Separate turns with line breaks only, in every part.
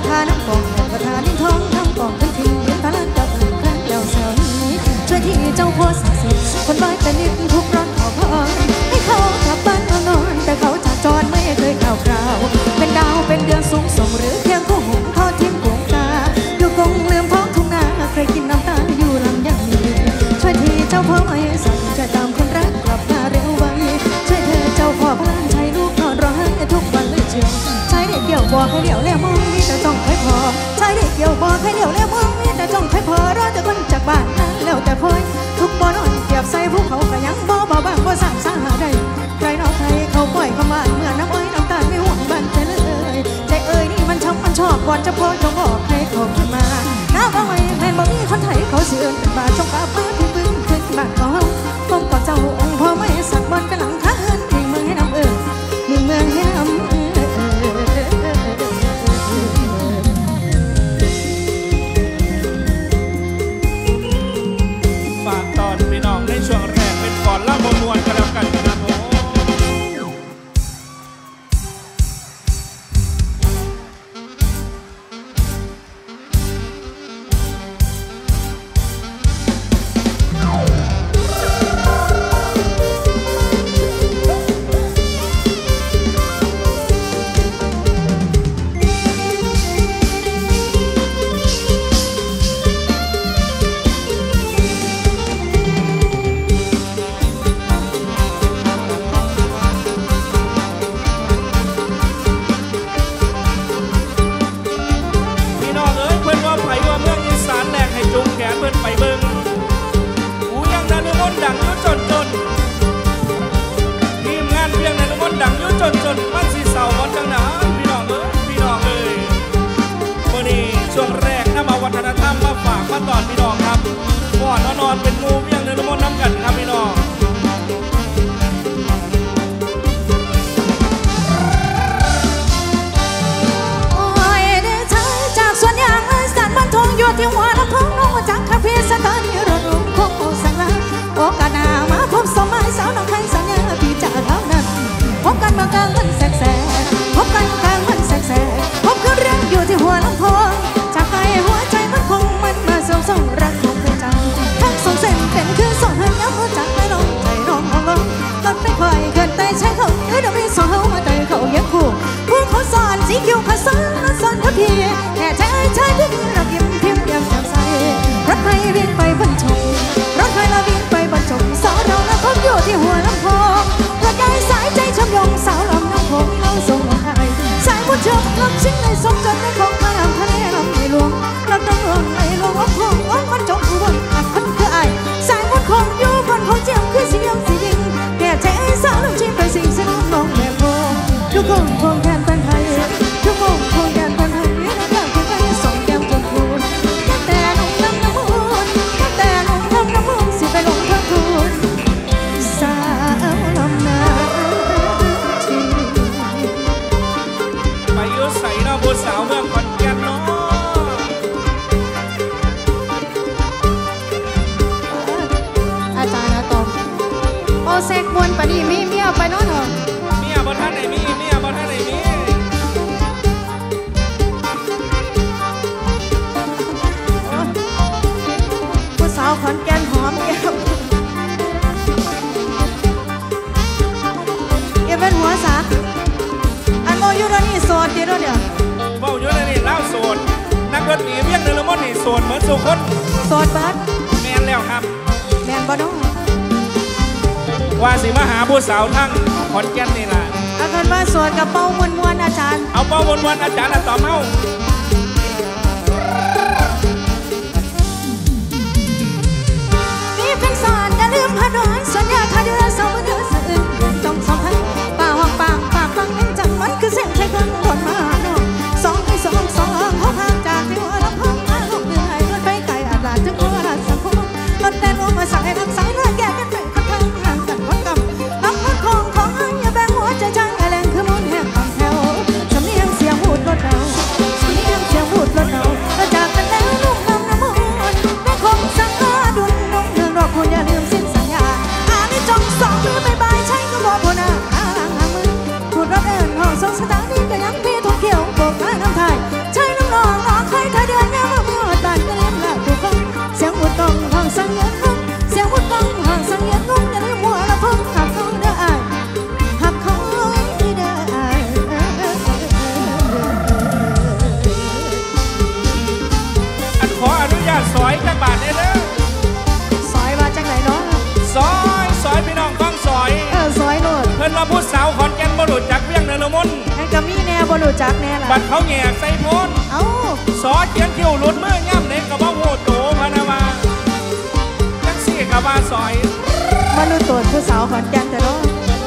ทาน้ำกองกระทาลิ้นทองน้ำกองขึ้นทิ้งเป็นพลังเจ้าอื่นแฟนเจ้าเสริมช่วยที่เจ้าโพสสิคนร้อยแต่นิดทุกร้อนขอพรให้เขากลับบ้านนอนแต่เขาจะจรไม่เคยข่าวคราวเป็นดาวเป็นเดือนสูงส่งหรือเพียงคู่หุ่นทอดทิ้งกวงตาอยู่กงลืมท้องทุ่งนาใครกินน้ำตาอยู่ลำยังมีช่วยที่เจ้าพ่อไม่สั่งจะตามคนรักกลับมาเร็วไวช่วยเธอเจ้าพ่อพลานใช้ลูกนอนรอให้ทุกวันเลยเชียวใช้เด็กเดี่ยวบอกให้เดี่ยวแล้วมองนี่แต่ต้องให้พอใช้เด็กเดี่ยวบอกให้เดี่ยวแล้วมองนี่แต่ต้องให้พอรอแต่คนจากบ้านนั้นแล้วแต่คอยทุกบ่อนอนเก็บใส่ภูเขากระยังบ่บ้างบ่สั่งสาหาได้ใครนอกใครเขาปล่อยเข้ามาเมื่อน้ำอ้อยน้ำตาลไม่ห่วงบ้านใจเลยใจเอ้ยนี่มันชอบมันชอบก่อนจะพอจงบอกให้เขาขึ้นมาน้าว่าไม่แม่นบ่มีคนไทยเขาเสื่อเป็นบาจงกลับมาที่พึ่งขึ้นบ้านเขาคงต่อเจ้าองค์พ่อไม่สักบนกระหลังข้าเอิญที่เมืองให้น้ำที่เมืองให้น้ำ
ฝากตอนพี่น้องในช่วงแรกเป็นก่อนเล่ามวลกันแล้วกันนะครับผมเป็นงูเวียงเนื้อน้ำมันน้ำกันครับพี่น้อง
โอ้ยเด้อชายจากสวนยางสันบ้านทองอยู่ที่หัวลำโพงน้องจากคาเฟ่สถานีรถลุงคงสั่งลาโอกาสหน้ามาพบสมัยสาวน้องไทยสัญญาพี่จะเท่านั้นพบกันเมื่อกลางวันแสกพบกันกลางวันแสกพบกันเรื่องอยู่ที่หัวลำโพงจากไกลหัวใจมันคงมันมาส่งรักของใจทั้งสองเส้นเป็นคือสองหันย้ำหัวใจน้องใจน้องงงตัดไปคอยเกินใจใช้เขาเดี๋ยวไม่สอนเขามาแต่เขาเย็บคู่ผู้เขาสอนสีคิ้วเขาสอนทับพี่แค่ใจดึงรักยิ้มพิมพ์ยังจำใสรถไฟวิ่งไปบนชมรถไฟละวิ่งไปบนชมสาวเราและพบอยู่ที่หัวลำโพงกระจายสายใจชมยงสาวลำน้ำโขงเราส่งลงไทยสายผู้ชมลำชิ้นในสมจนในของพลังทะเลลำในหลวงรักน้องหลวงในหลวงอ้อมห้องอ้อมมันจงอุบลอักพันคือไอสายมุดคงอยู่บนเขาเจียมคือเสียงสียิงแก่ใจสาวลำชิ้นไปสิ่งสนองน้องแม่โพทุกคนคงแทนเป็นไทยทุกคนคงแทนเป็นไทยนักเรื่องคงไปส่งแก้มจนพูนแต่น้องน้ำมูนแต่น้องน้ำมูนสิไปลงพักคูนสาวลำนา
ไปยุใส่หน้าบัวสาวเมืองขอนแก่นเนาะ
อาจารย์ตอบโอเซกบนปนีมีเมียไปโน่นเหรอ
เมียบนท่านไหนมีเมียบนท่านไหนมี
ผู้สาวขอนแก่นหอมแก้มเก็บเป็นหัวสาอันโมยูโรนี่โสดดีด้วยเดี๋ยว
เบ้าอยู่ในนี่เล่าโสดนักดนตรีเวียงเนื้อละมดนี่โสดเหมือนสุคน
โสดเบิร์ด
แมนแล้วครับ
แมนบ่น้อง
ว่าสิมาหาผู้สาวทั้งขอนแก่นนี่ล่ะ
อาจารย์มาโสดกับเป้ามวนอาจารย์
เอาเป้ามวนอาจารย์ตอบเฮา
มีเพียงสอนอย่าลืมพาดอนสัญญาทายาสาวมือสะอื่นจงสองพันป่าห้องปากฟังเล่นจังมันคือเส้นใช้คนบนมาโน่สองให้สองเขาพาจากที่หัวลำโพงมาลูกเดือยรถไปไกลอาลาจึงหัวลาสังคมรถแดนลงมาสายน้ำใสเลือดแก่กันไปข้างห่างกันวัดกำน้ำพัดของอันอย่าแบ่งหัวใจช่างแรงคือมุนแห้งฟังแถวสำเนียงเสียงหูดรถเราจักแน่ล่ะ
บัดเขาแย่ใส่โพน
เอ้า
ซอเจียนคิ้วหลุดมือย่ำเด็กกับว่าโหดโตพานามาจังสี่กับว่าซอย
มาดูตัวผู้สาวขอนแก่นแต่ละ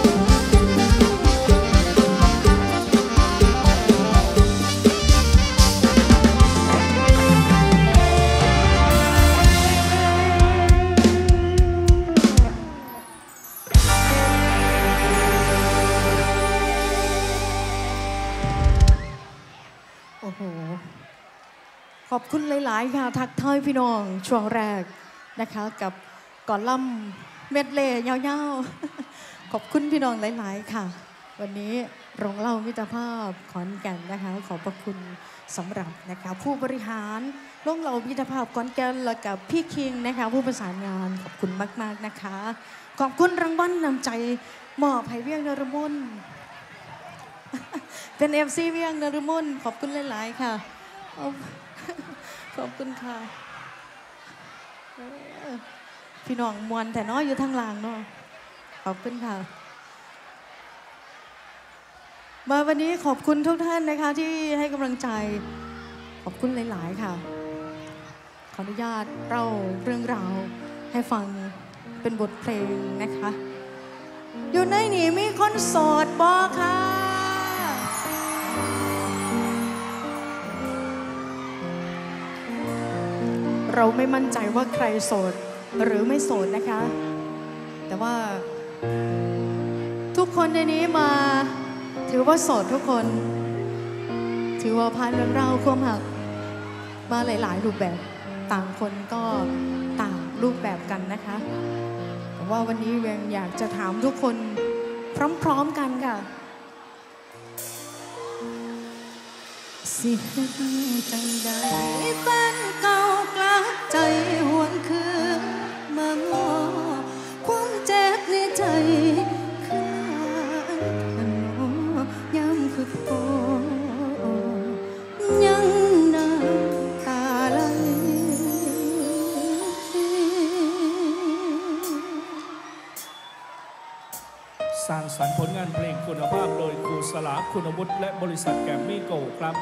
ขอบคุณหลายๆค่ะทักทายพี่น้องช่วงแรกนะคะกับก่อนล่ำเม็ดเล่ยาวๆขอบคุณพี่น้องหลายๆค่ะวันนี้โรงเล่ามิตรภาพขอนแก่นนะคะขอบพระคุณสำหรับนะคะผู้บริหารโรงเล่ามิตรภาพขอนแก่นและกับพี่คิงนะคะผู้ประสานงานขอบคุณมากๆนะคะขอบคุณรางวัลนำใจมอบให้เวียงนรมนเป็นFCเวียงนรมนขอบคุณหลายๆค่ะขอบคุณค่ะพี่น้องมวลแต่น้อยอยู่ทางล่างเนาะขอบคุณค่ะมาวันนี้ขอบคุณทุกท่านนะคะที่ให้กำลังใจขอบคุณหลายๆค่ะขออนุญาตเล่าเรื่องราวให้ฟังเป็นบทเพลงนะคะอยู่ในนี่มีคนโสดบ่ค่ะเราไม่มั่นใจว่าใครโสดหรือไม่โสดนะคะแต่ว่าทุกคนในนี้มาถือว่าโสดทุกคนถือว่าผ่านเรื่องราวความหักมาหลายๆรูปแบบต่างคนก็ต่างรูปแบบกันนะคะแต่ว่าวันนี้เวียงอยากจะถามทุกคนพร้อมๆกันค่ะสิเฮ็ดจังใดแฟนเก่ากลับใจหวนคืนมาง้อความเจ็บในใจคือขนอยามคือพอยังน้ำตาไหล
สร้างสรรค์ผลงานเพลงคุณภาพโดยครูสลาคุณวุฒิและบริษัทแกรมมี่โกลด์ครับ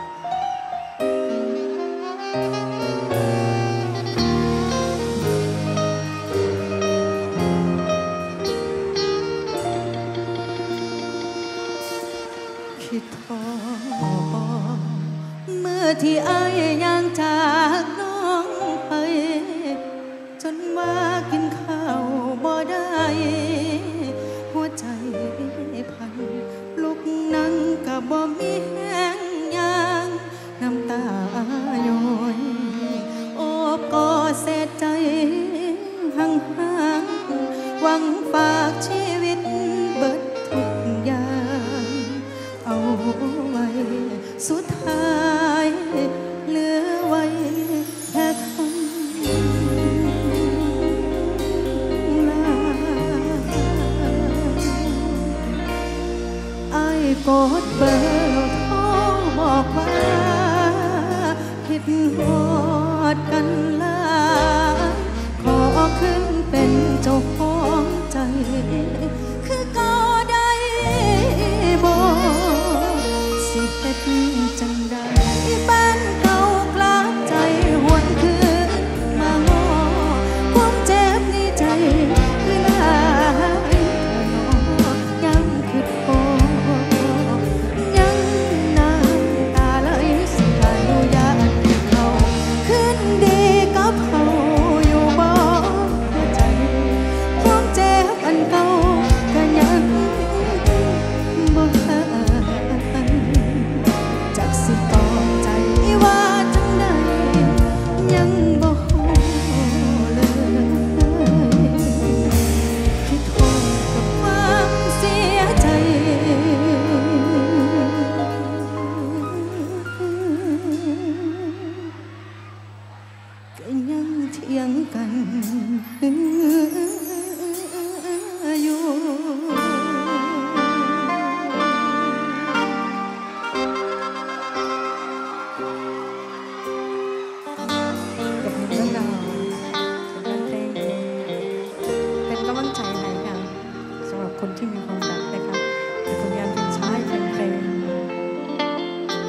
คิดท้อเมื่อที่อายย่างจากน้องไปจนมากินข้าวบ่ได้หัวใจพันลุกนั่งกับบ่มีแห้งยางน้ำตาย้อยโอบกอดเศษใจห่างๆหวังฝากชีวิตเบิดทุกอย่างเอาไว้สุดท้ายเหลือไว้แค่คำลาอ้ายกดเบอร์โทรบอกว่าคิดฮอดกันลาขอขึ้นเป็นเจ้าของใจคือก็ได้บ่สิเฮ็ดจังใดบ้านเก่ากลับใจหวนคืนมาง้อความเจ็บในใจคือหลายยังคิดพอยังน้ำตาไหลสิอนุญาตเขาขึ้นดีกับเขาอยู่บ่หัวใจความเจ็บอันเก่าก็ยังบ่หายจากสิต่อใจว่าจังใดยังบ่ฮู้เลยคิดโทษกับความเสียใจก็ยังเถียงกันอยู่กับเรื่องราวเป็นเพลงเป็นกำลังใจให้ค่ะสำหรับคนที่มีความรักนะคะเป็นผลงานเพลงช้าเป็นเพลง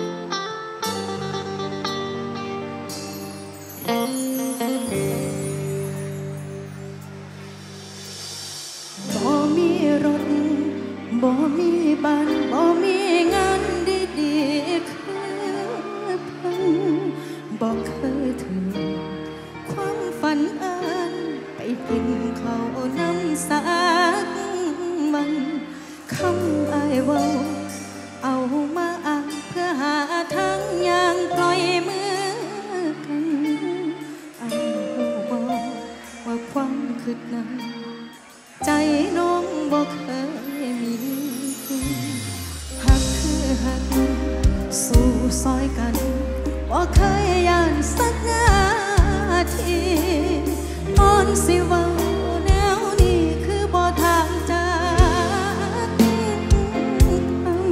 บ่มีรถบ่มีบ้านบ่มีงานดีๆคือเพิ่นบ่เคยถึงความฝันอันไปกินข้าวน้ำสักวันคำอ้ายเว้าเอามาอ้างเพื่อหาทางอย่างปล่อยมือกันอ้ายรู้บ่ว่าความคิดนั้นใจน้องบ่เคยมีหักคือหักสู้ซอยกันบ่เคยย่านสักนาทีก่อนสิเว้าแนวนี้คือบ่ทางจากน้อง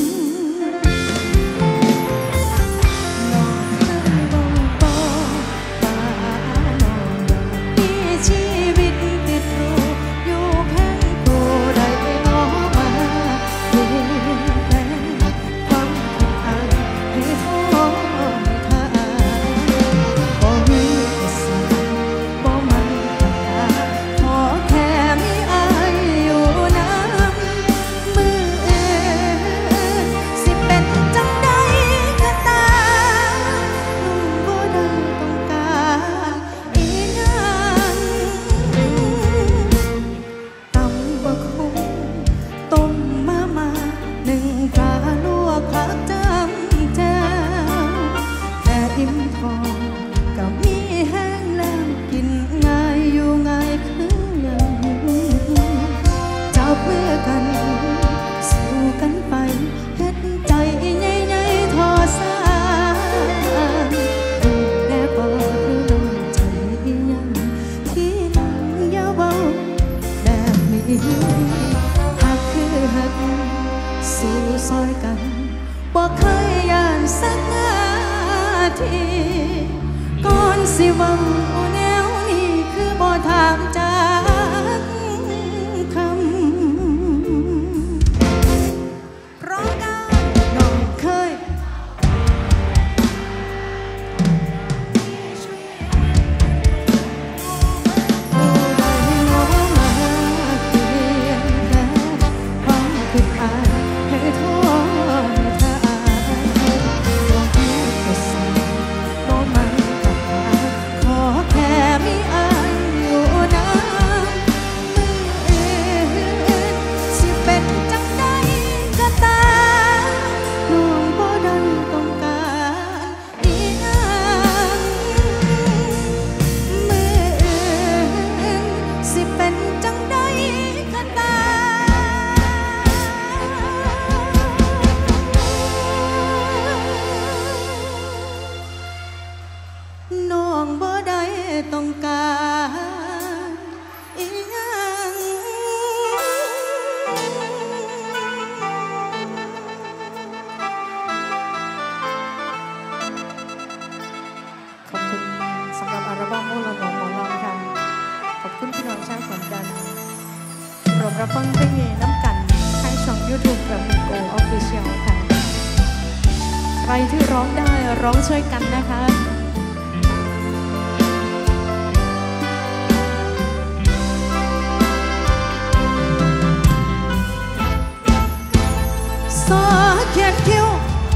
เคยบอกบ่ว่าน้องมีชีวิตติดรูอยู่แพงผู้ใดน้องมาเปลี่ยนแปลงความคิดอ้ายให้โทษเธอบ่มีสักบ่มันขอแค่มีอ้ายอยู่นำมืออื่นสิเป็นจังใดก็ตามบ่ได้ต้องการอีหยังตำบักหุ่งต้มมาหนึ่งปลาลวกผักจำแจ่วแต่อิ่มท้องก็มีแห้งแล้วกินง่ายอยู่ง่ายคือหยังจับมือกันสู้กันไปเฮ็ดใจใหญ่ๆทอสานแน่บ่คือน้ำใจยังที่นั่งอย่าเว้าแบบนี้หักคือหักสู้ซอยกันบ่เคยย่านสักนาทีก่อนสิเว้าแนวนี้คือบ่ถามจากคำร้องกันน้องเคยผู้ใดน้องมาเปลี่ยนแปลงความคิดอ้ายให้โทษเธอบ่มีก็สิบ่มันก็หาขอแค่มีอ้ายอยู่นำมืออื่นสิเป็นจังใดก็ตามน้องบ่ได้ต้องการอีหยังมืออื่นสิเป็นจังใดก็ตามน้องบ่ได้ต้องการอีหยังขอบคุณสำหรับอัลบั้มโมโลโนหมอลำค่ะขอบคุณพี่น้องชาวขอนแก่นรวมรับฟังเพลงนี้น้ำกันทางช่อง YouTube แบบมิโก Official ค่ะใครที่ร้องได้ร้องช่วยกันนะคะซอเขียนคิ้ว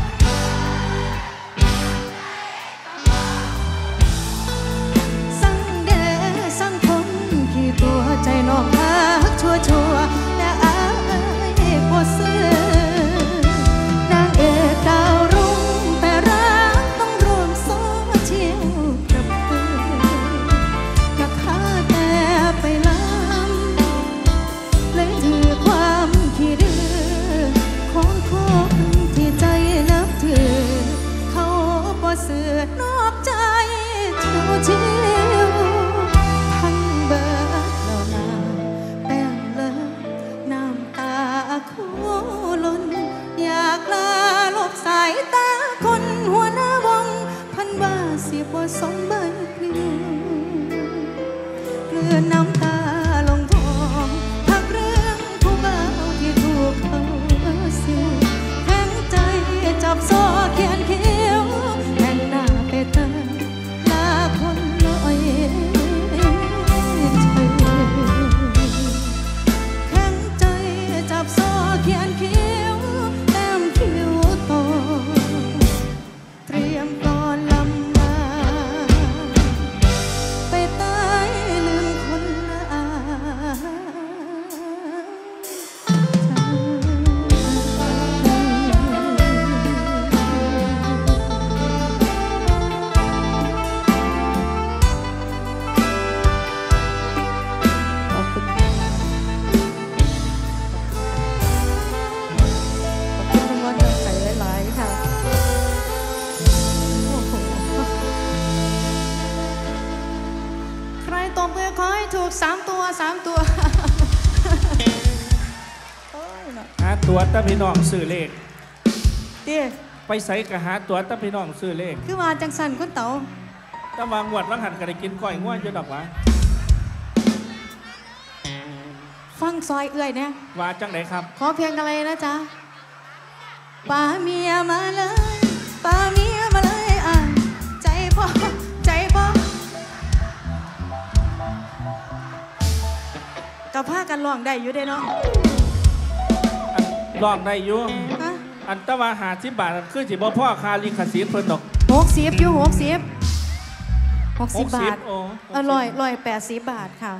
สั่งเดสั่งคนขี้ตัวใจน้องฮักชัวแต่อายบ่ซื้อนางเอกดาวรุ่งแต่รักต้องรวมโซเชียลกับเพื่อนก็ข้าแต่ไปลำเลยถือความขี้ดื้อของคนที่ใจนับถือเขาบ่เสือนอกใจชิวทั้งเบิดแล้วนาแป้งเลิกน้ำตาคู่ล้นอยากลาลบสายตาคนหัวหน้าวงพันว่าสิบ่สมใบพลิ้วเกลือน้ำตาลงทองพักเรื่องผู้เบาที่ถูกเขาสิวแทงใจจับโซ่เขียนคิ้วแทงหน้าไปเตยลาคนถูก3 ตัว3 ตัว
หาตัวตะพี่น้องซื้อเลข
เตี้ย
ไปใส่กะหาตัวตะพี่น้องซื้อเลข
คือว่าจังสันคุณเต๋า
ตะวางงวดวังหันก็ได้กินก้อยง่วนอยู่ดอกวะ
ฟังซอยเอื่อยเนี่ย
ว่าจังไหนครับ
ขอเพียงอะไรนะจ๊ะป่าเมียมาเลยป่าเมียมาเลยใจพ่อกับผ้ากันร้องได้อยู่เด้เนาะ
ร้องได้อยู่อันตะว่า50 บาทคือสิบ่พ่อคาลิขสิทธิ์เพิ่นดอก
60อยู่60 บาท180 บาทค่ะ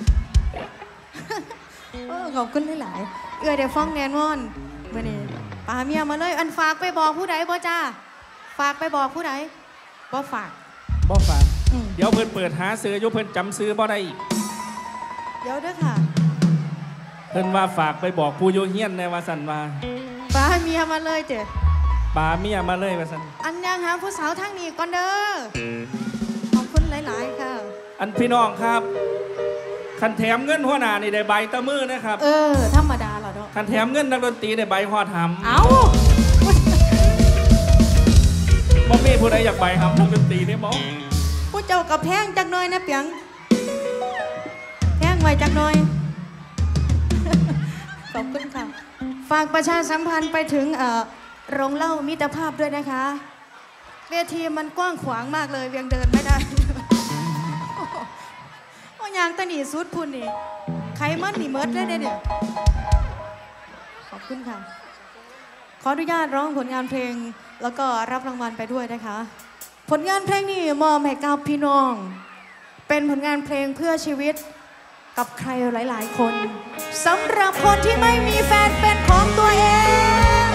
ขอบคุณหลายๆเดี๋ยวฟังแนนวอนเมื่อนี้ป่าเมียมาเลยอันฝากไปบอกผู้ใดบ่จ้าฝากไปบอกผู้ใดบ่ฝาก
เดี๋ยวเพิ่นเปิดหาซื้ออยู่เพิ่นจำซื้อบ่ได้อีก
เดี๋ยวเด้อค่ะ
เพิ่นว่าฝากไปบอกผู้อยู่เฮียนในว่าสันว่า
ป่าเมียมาเลยเจ้
ป่าเมียมาเลยว่าสัน
อันยังหาผู้สาวทางนี้ก่อนเด้อขอบคุณหลายๆค่ะ
อันพี่น้องครับคันแถมเงินหัวหน้านี่ได้ใบตะมือนะครับ
ธรรมดาเหรอเนาะ
คันแถมเงินนักดนตรีได้ใบหอดหำ
เอา
บ่มีผู้ใดอยากใบหำนักดนตรีนี่บ่
ผู้เจ้ากับแพงจักหน่อยนะเปียงแพงไว้จักหน่อยขอบคุณค่ะฝากประชาสัมพันธ์ไปถึงโรงเหล้ามิตรภาพด้วยนะคะเวทีมันกว้างขวางมากเลยยังเดินไม่ได้โอ้ยางตะหนีสุดพุ่นนี่ไขมันหนีเมิดเลยเนี่ยขอบคุณค่ะขออนุญาตร้องผลงานเพลงแล้วก็รับรางวัลไปด้วยนะคะผลงานเพลงนี้มอบให้กับพี่น้องเป็นผลงานเพลงเพื่อชีวิตกับใครหลายๆคนสำหรับคนที่ไม่มีแฟนเป็นของตัวเอง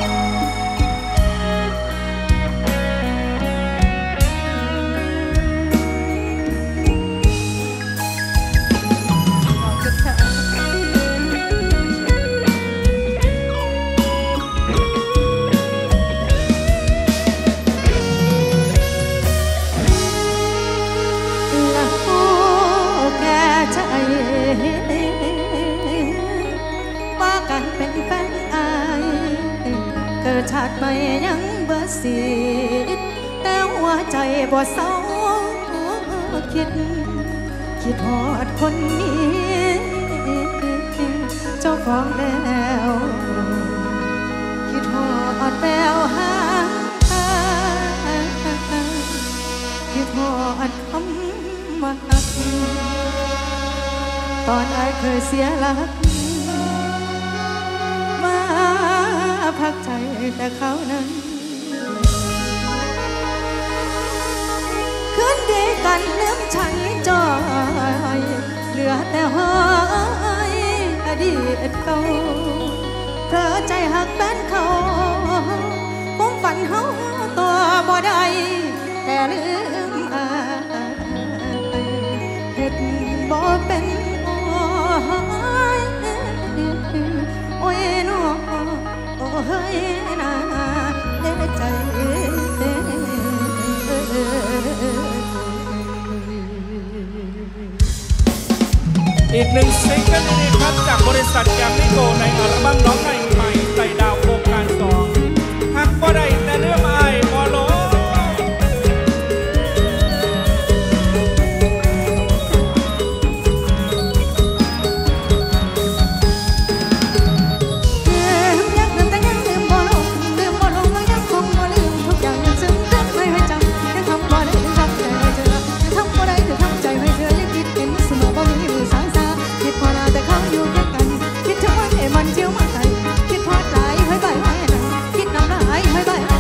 ชาติไม่ยังบ่สิแต่หัวใจบ่เศร้าคิดฮอดคนนี้เจ้าของแล้วคิดฮอดแววหาคิดฮอดคำว่ารักตอนอ้ายเคยเสียหลักพักใจแต่เขานั้นคืนดีกันลืมฉันจอยเหลือแต่หอยอดีตเก่าเพราะใจหักแฟนเขาผมฝันเฮาตัวบ่ได้แต่ลืมเฮ็ดบ่เป็นโอ้ยน้องเฮ้ยนาเด้ใจ
อีกหนึ่งซิงเกิลนี้ครับจากบริษัทแกรมมี่โกในอัลบั้มน้องใหม่ใส่ดาวโครงการ2หักบ่ได้แต่เรื่องอายบ่ลง
มันเที่ยวมาไกลคิดพอดหลายเฮ้ยใบไม้คิดน้ำลายเฮ้ยใบ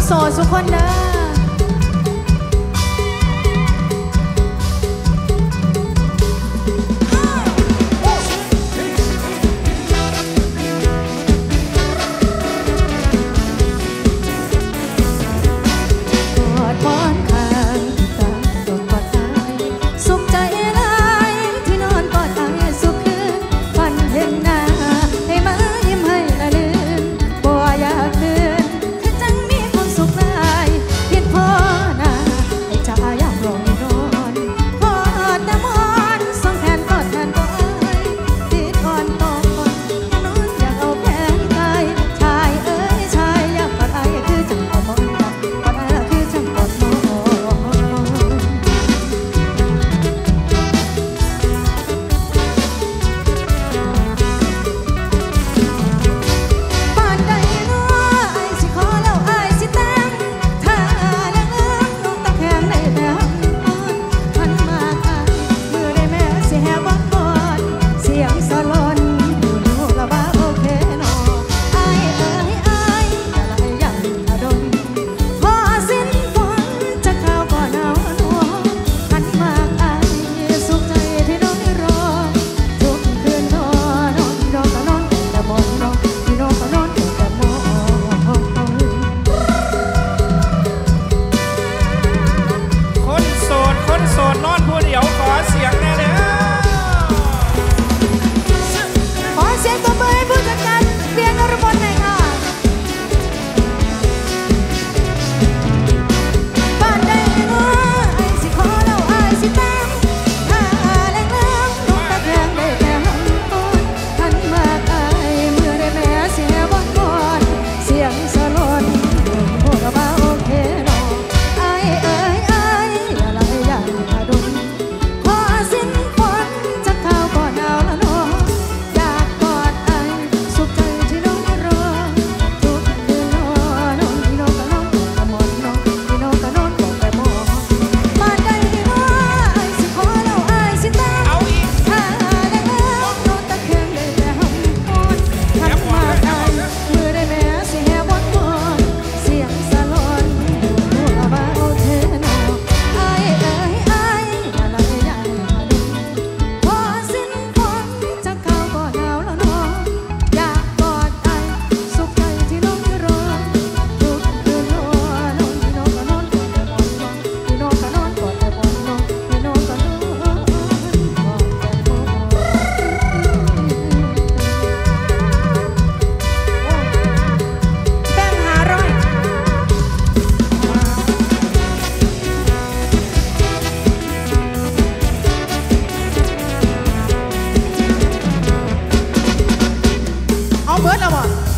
โสดทุกคนเด้อเบิร์ดเอาบ่